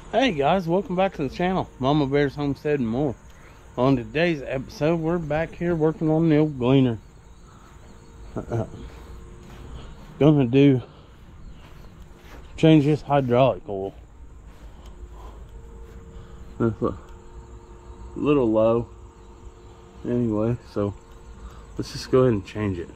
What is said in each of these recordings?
Hey guys, welcome back to the channel, Mama Bear's Homestead and More. On today's episode, we're back here working on the old Gleaner. Gonna change this hydraulic oil. It's a little low anyway, so let's just go ahead and change it.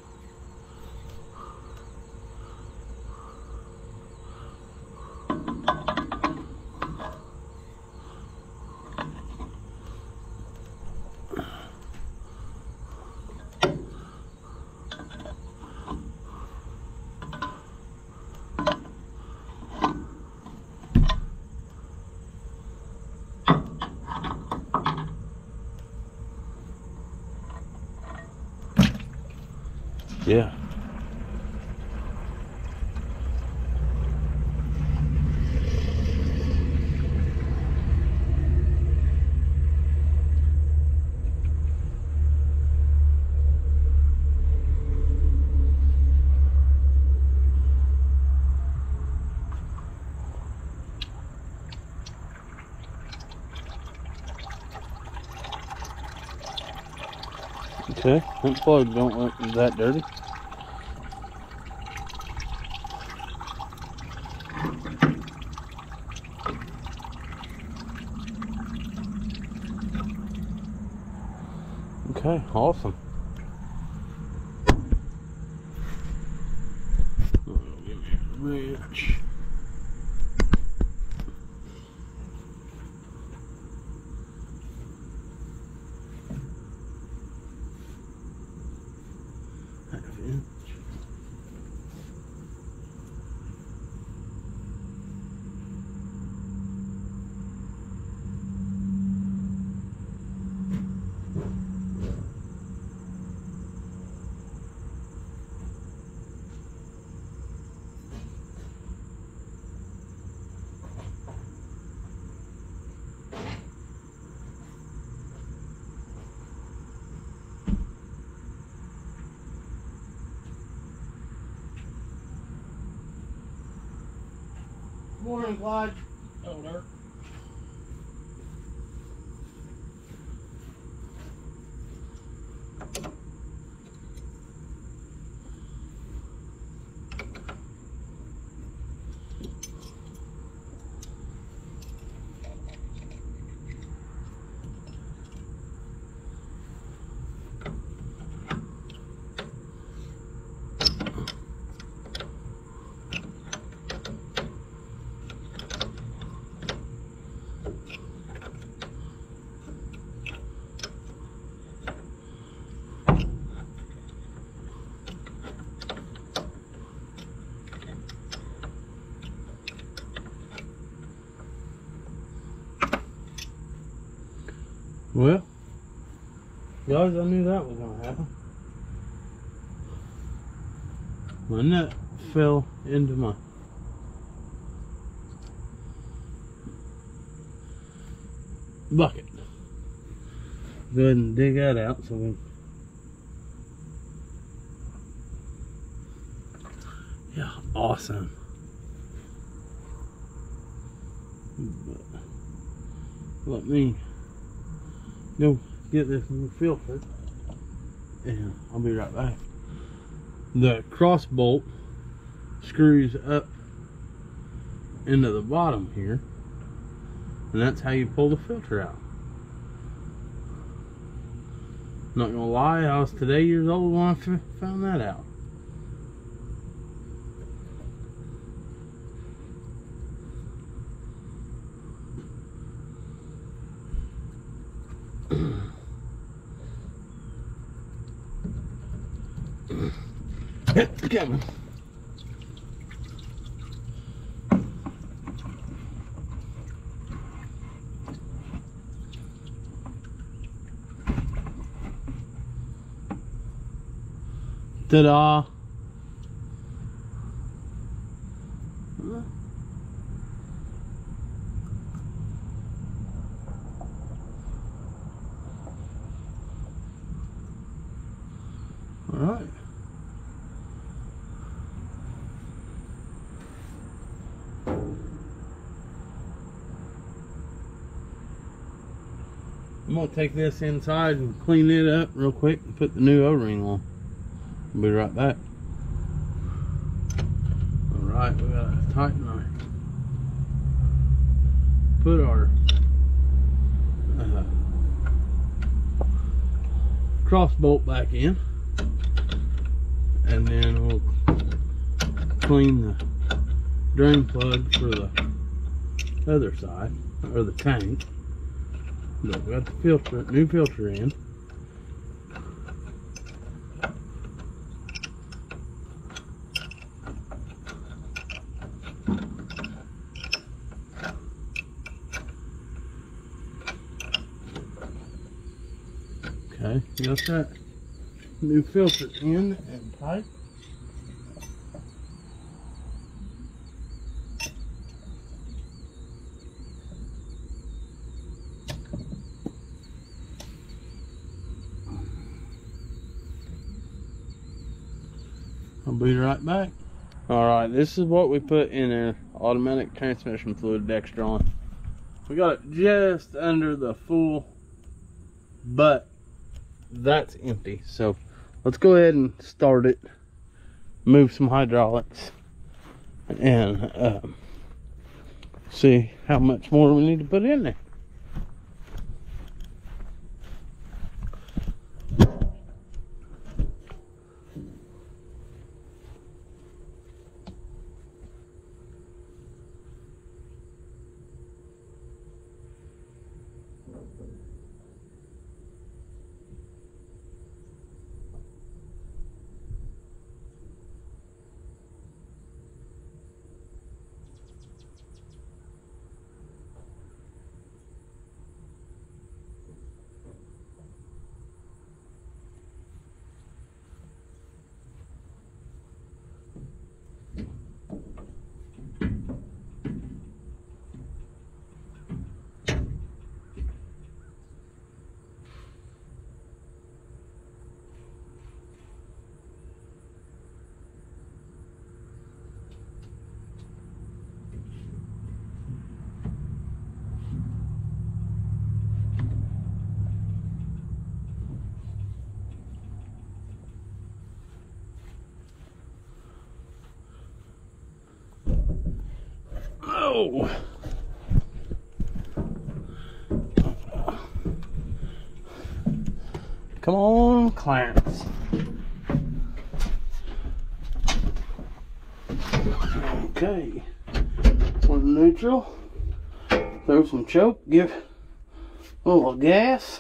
Yeah. Okay, that plug don't look that dirty. Okay, awesome. Oh, give me a wrench. Morning, Clyde. Oh, there. Well, guys, I knew that was going to happen. My nut fell into my bucket. Go ahead and dig that out so we... Yeah, awesome. But let me go get this filtered and I'll be right back. The cross bolt screws up into the bottom here, and that's how you pull the filter out. Not gonna lie, I was today years old when I found that out. It's coming. Ta-da! All right. I'm gonna take this inside and clean it up real quick and put the new O-ring on. I'll be right back. Alright, we gotta tighten our, put our cross bolt back in, and then we'll clean the drain plug for the other side, or the tank. But we got the filter, new filter in. Okay, got that new filter in and tight. I'll be right back. Alright, this is what we put in there. Automatic transmission fluid Dextron. We got it just under the full, but that's empty. So let's go ahead and start it, move some hydraulics, and see how much more we need to put in there. Oh, come on, Clarence. Okay, one neutral, throw some choke, give a little gas.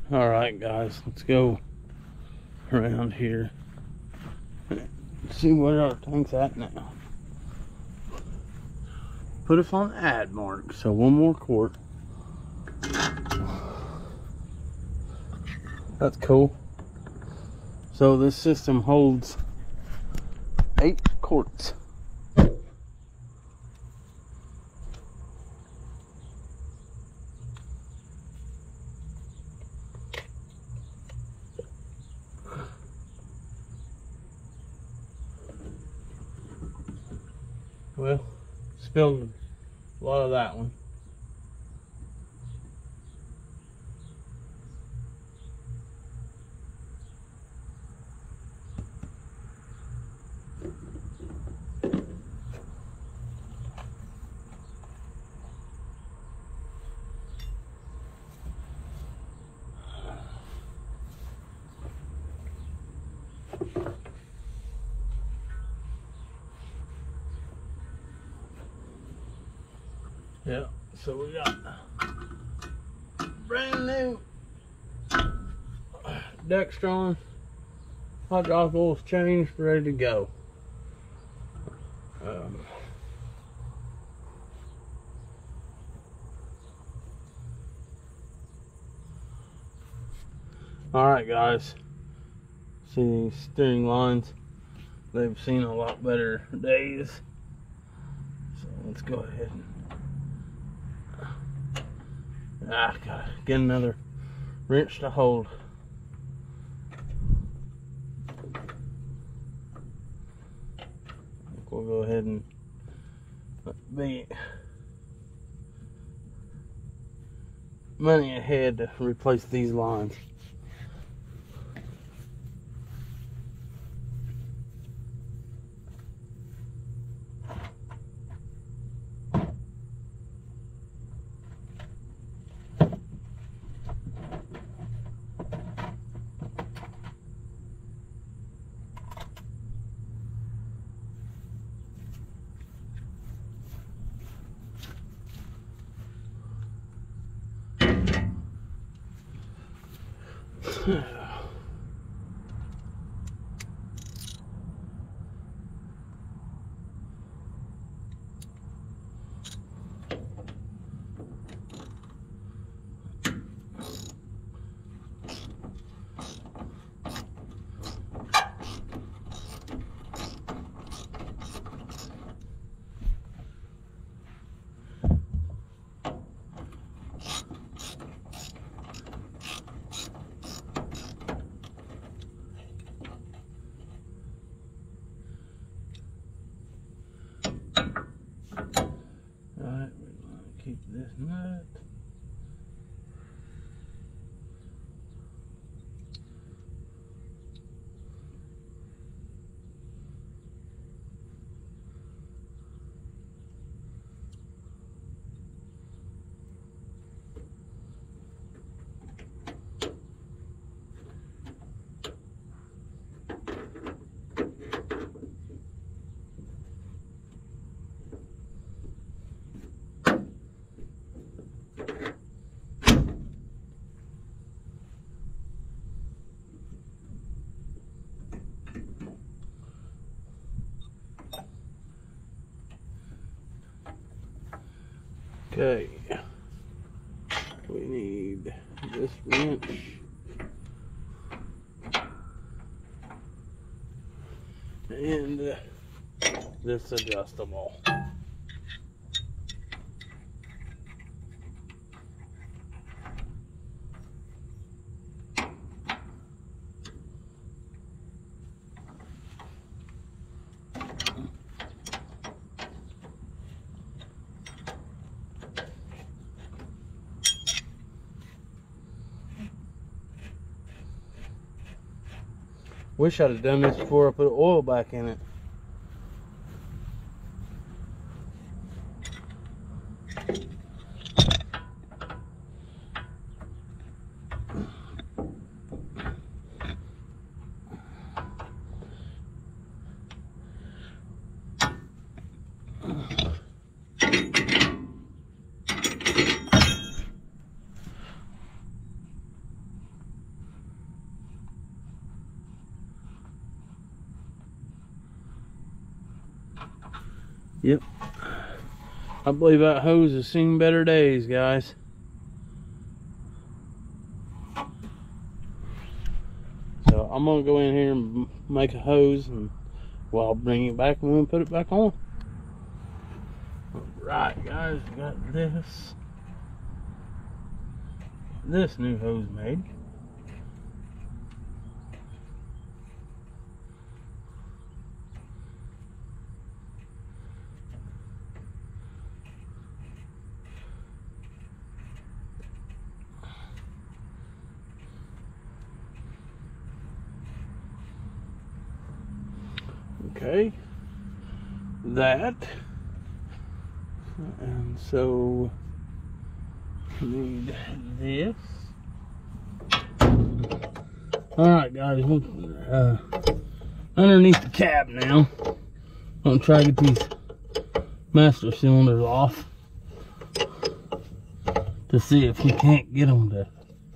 Alright guys, let's go around here and see where our tank's at now. Put us on ad mark, so one more quart. That's cool. So this system holds 8 quarts. Well, spilled a lot of that one. Yeah, so we got brand new Dextron, hydraulic oil's changed, ready to go. Alright guys, see these steering lines, they've seen a lot better days, so let's go ahead and gotta get another wrench to hold. We'll go ahead and be money ahead to replace these lines. Keep this nut. Okay, we need this wrench and this adjustable. Wish I'd have done this before I put oil back in it. Yep. I believe that hose has seen better days, guys. So I'm gonna go in here and make a hose, and well, I'll bring it back and we'll put it back on. Alright guys, we got this new hose made. Okay, that, and so need this. Alright guys, underneath the cab now, I'm gonna try to get these master cylinders off to see if we can't get them to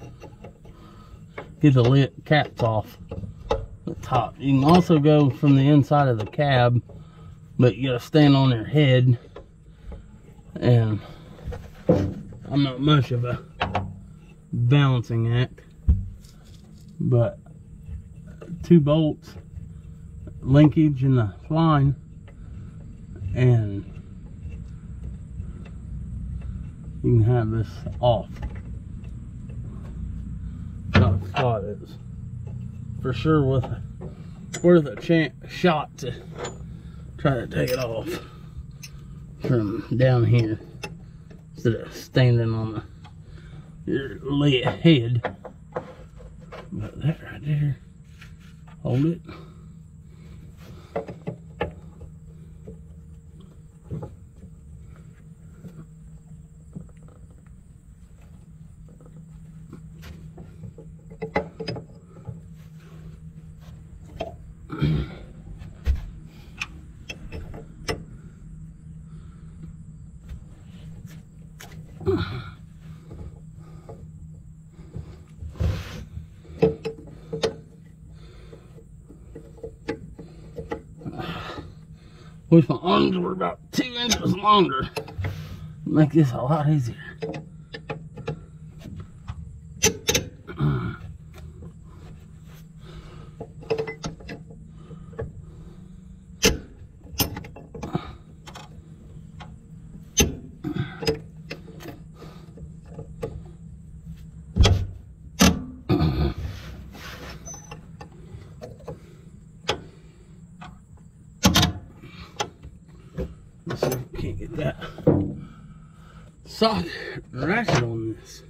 get the lid caps off the top. You can also go from the inside of the cab, but you gotta stand on your head, and I'm not much of a balancing act, but 2 bolts, linkage in the line, and you can have this off. Not a thought is for sure worth a shot to try to take it off from down here instead of standing on your head. But that right there, hold it. Wish my arms were about 2 inches longer. Make this a lot easier. Let's see if we can't get that socket ratchet on this.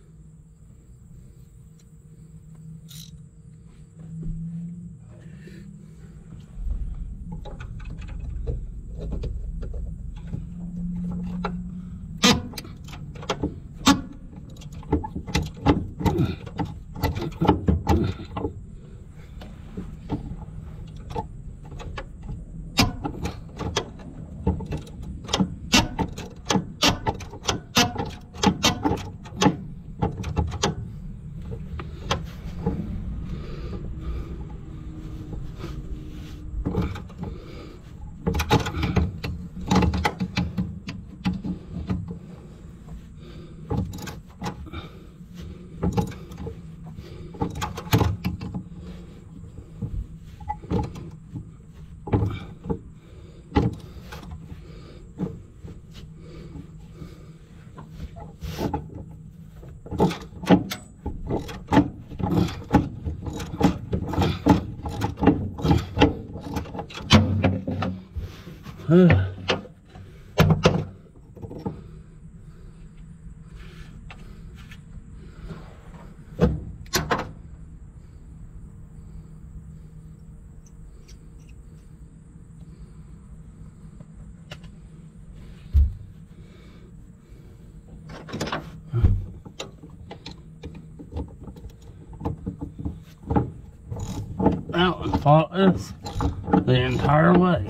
That one fought us the entire way.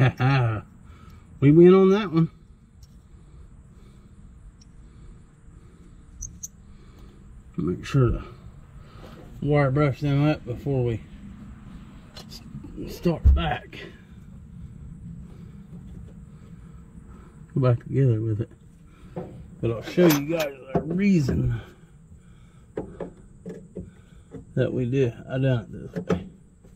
We win on that one. Make sure to wire brush them up before we start back. Go back together with it. But I'll show you guys the reason that we did. I done it this way.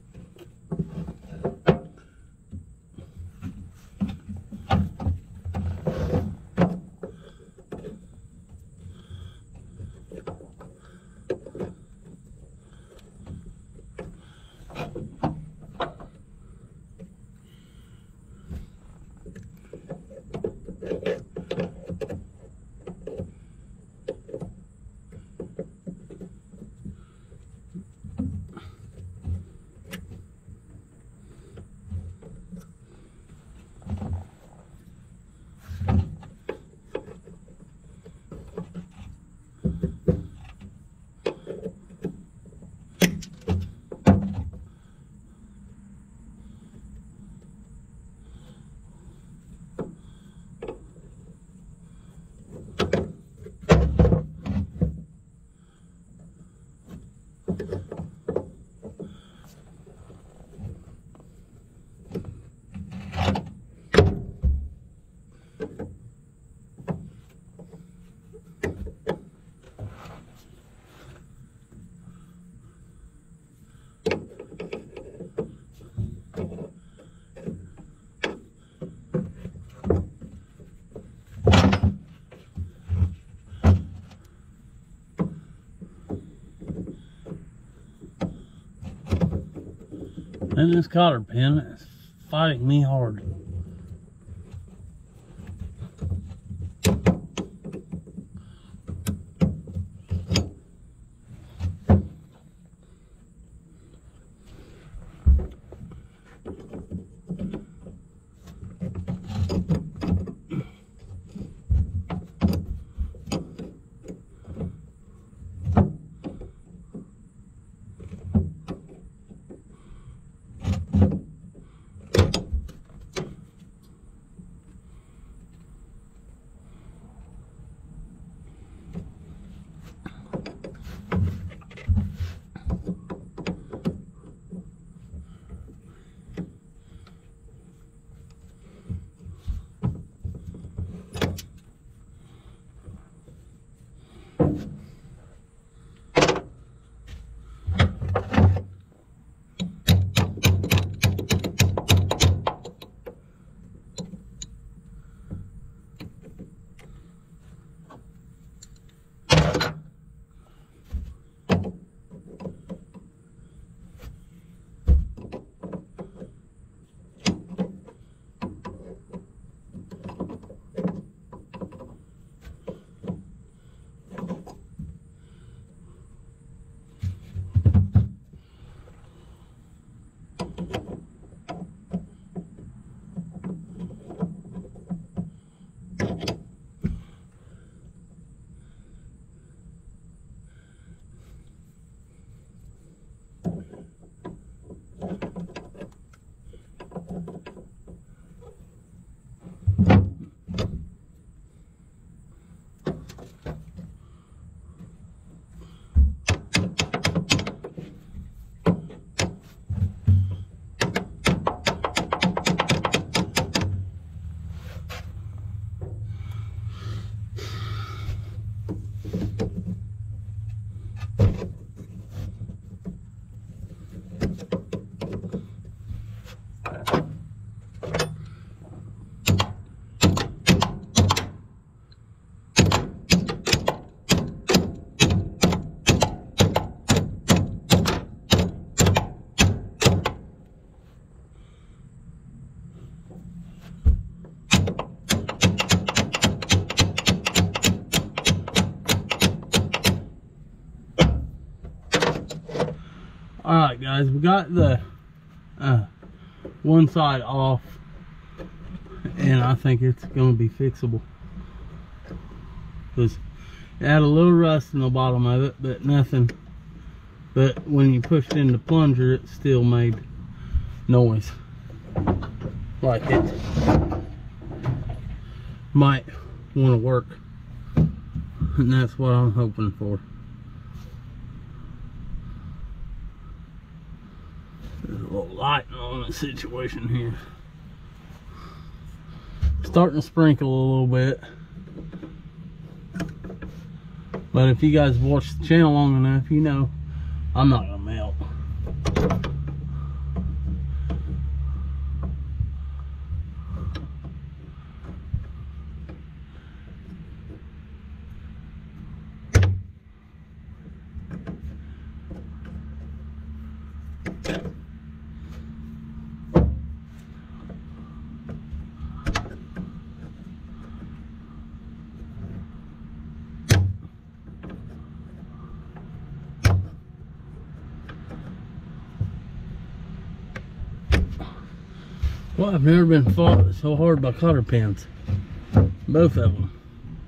And this cotter pin is fighting me hard. Alright guys, we got the one side off, and I think it's going to be fixable, because it had a little rust in the bottom of it, but nothing. But when you pushed in the plunger, it still made noise. like it might want to work, and that's what I'm hoping for. There's a little lighting on the situation here. Starting to sprinkle a little bit, but if you guys watch the channel long enough, you know I'm not gonna melt. Well, I've never been fought so hard by cotter pins. Both of them.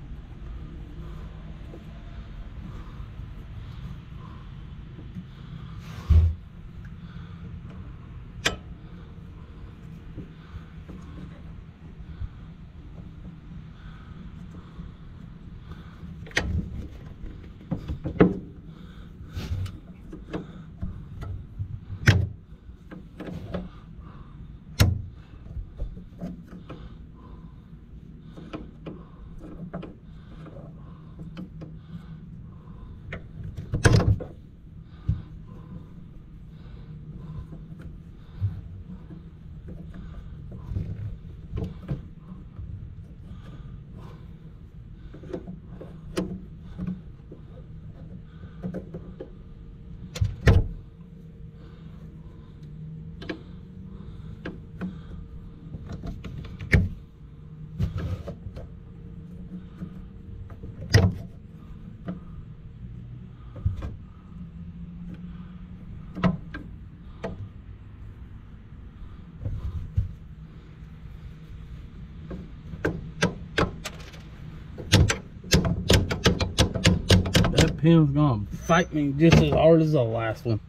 That pin's gonna fight me just as hard as the last one.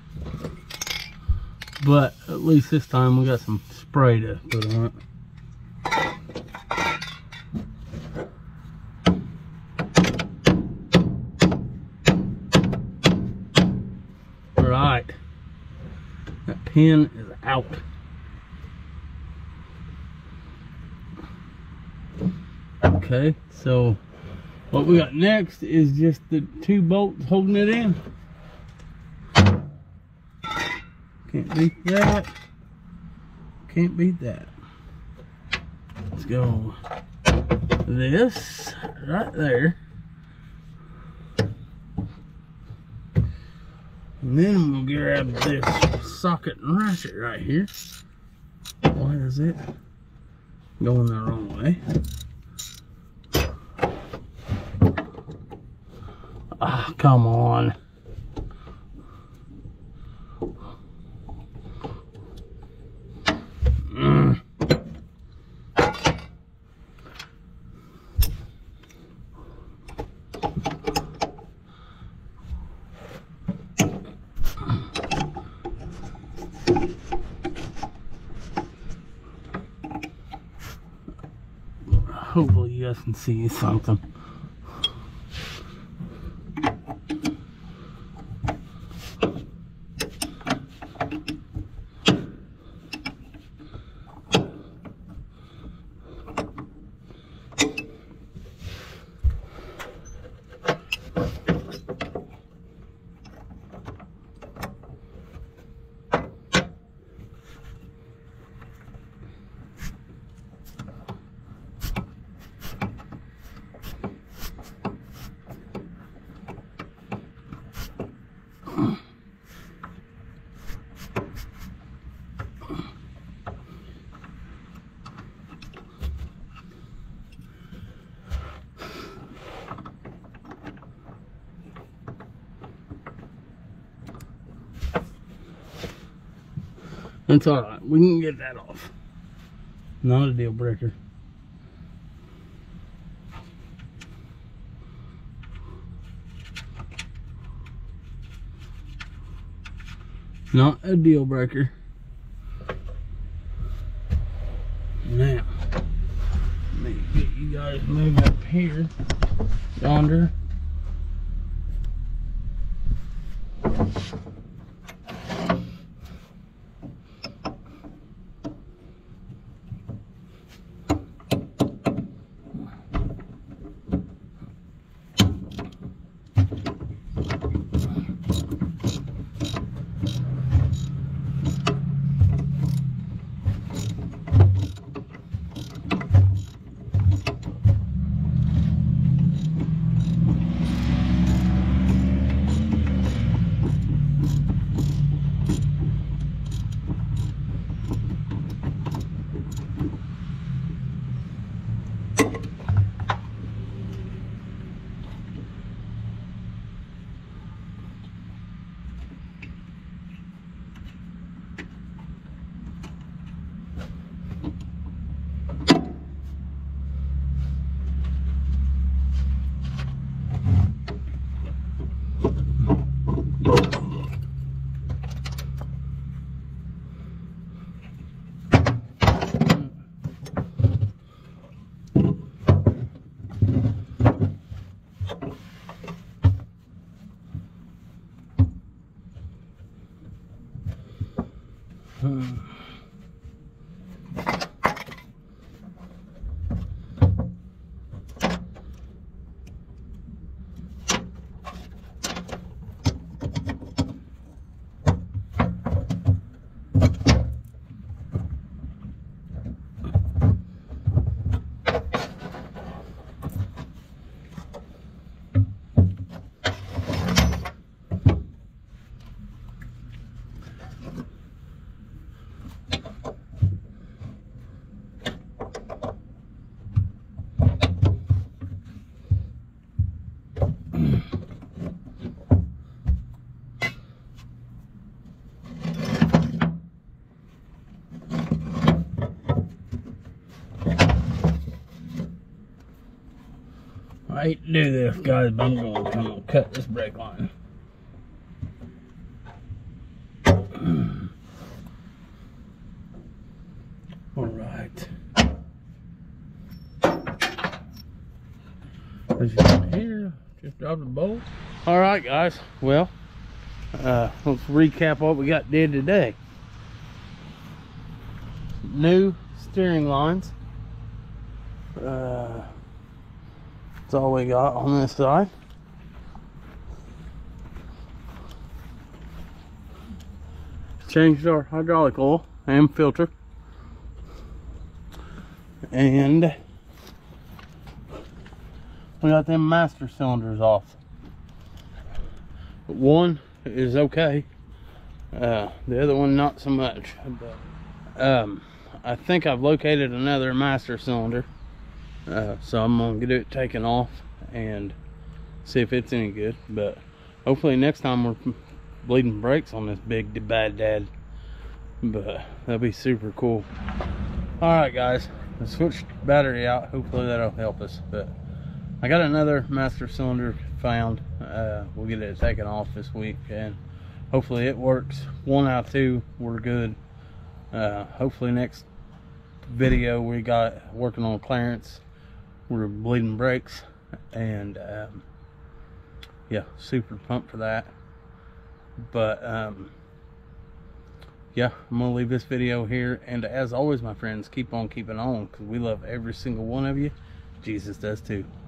But at least this time we got some spray to put on it. Right. That pin is out. Okay, so what we got next is just the 2 bolts holding it in. Can't beat that. Can't beat that. Let's go this right there. And then I'm gonna grab this socket and ratchet right here. Why is it going the wrong way? Ah, come on. Hopefully you guys can see something. It's alright, we can get that off. Not a deal breaker. Not a deal breaker. Now, let me get you guys moved up here, yonder. I hate to do this, guys, but I'm going to come and cut this brake line. All right. As you can hear, just dropped the bolt. All right, guys. Well, let's recap what we got did today. New steering lines. That's all we got on this side. Changed our hydraulic oil and filter. And we got them master cylinders off. One is okay. The other one not so much. But, I think I've located another master cylinder. So I'm gonna get it taken off and see if it's any good. But hopefully next time we're bleeding brakes on this big bad dad. But that'll be super cool. All right, guys, let's switch the battery out. Hopefully that'll help us. But I got another master cylinder found. We'll get it taken off this week and hopefully it works. 1 out of 2 we're good. Hopefully next video we got working on clearance. We're bleeding brakes and yeah, super pumped for that. But yeah, I'm gonna leave this video here, and as always, my friends, keep on keeping on, because we love every single one of you. Jesus does too.